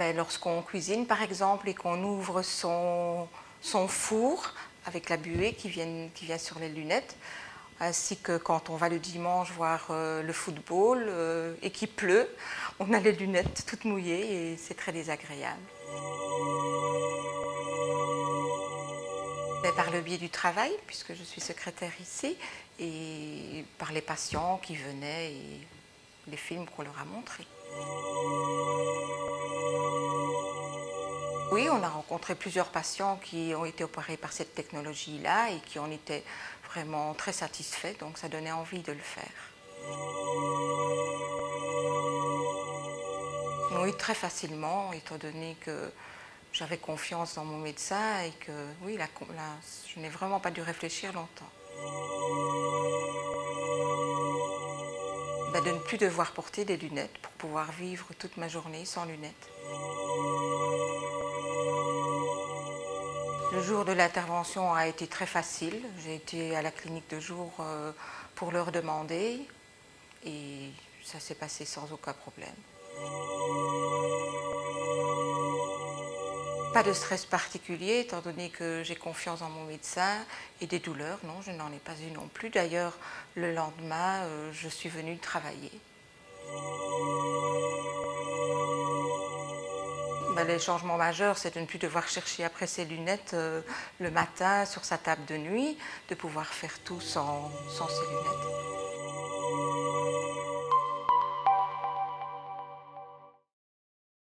Lorsqu'on cuisine par exemple et qu'on ouvre son four avec la buée qui vient sur les lunettes, ainsi que quand on va le dimanche voir le football et qu'il pleut, on a les lunettes toutes mouillées et c'est très désagréable. Par le biais du travail, puisque je suis secrétaire ici, et par les patients qui venaient et les films qu'on leur a montrés. Oui, on a rencontré plusieurs patients qui ont été opérés par cette technologie-là et qui en étaient vraiment très satisfaits, donc ça donnait envie de le faire. Oui, très facilement, étant donné que j'avais confiance dans mon médecin et que oui, je n'ai vraiment pas dû réfléchir longtemps. De ne plus devoir porter des lunettes pour pouvoir vivre toute ma journée sans lunettes. Le jour de l'intervention a été très facile. J'ai été à la clinique de jour pour leur demander et ça s'est passé sans aucun problème. Pas de stress particulier étant donné que j'ai confiance en mon médecin et des douleurs, non, je n'en ai pas eu non plus. D'ailleurs, le lendemain, je suis venue travailler. Les changements majeurs, c'est de ne plus devoir chercher après ses lunettes le matin sur sa table de nuit, de pouvoir faire tout sans ses lunettes.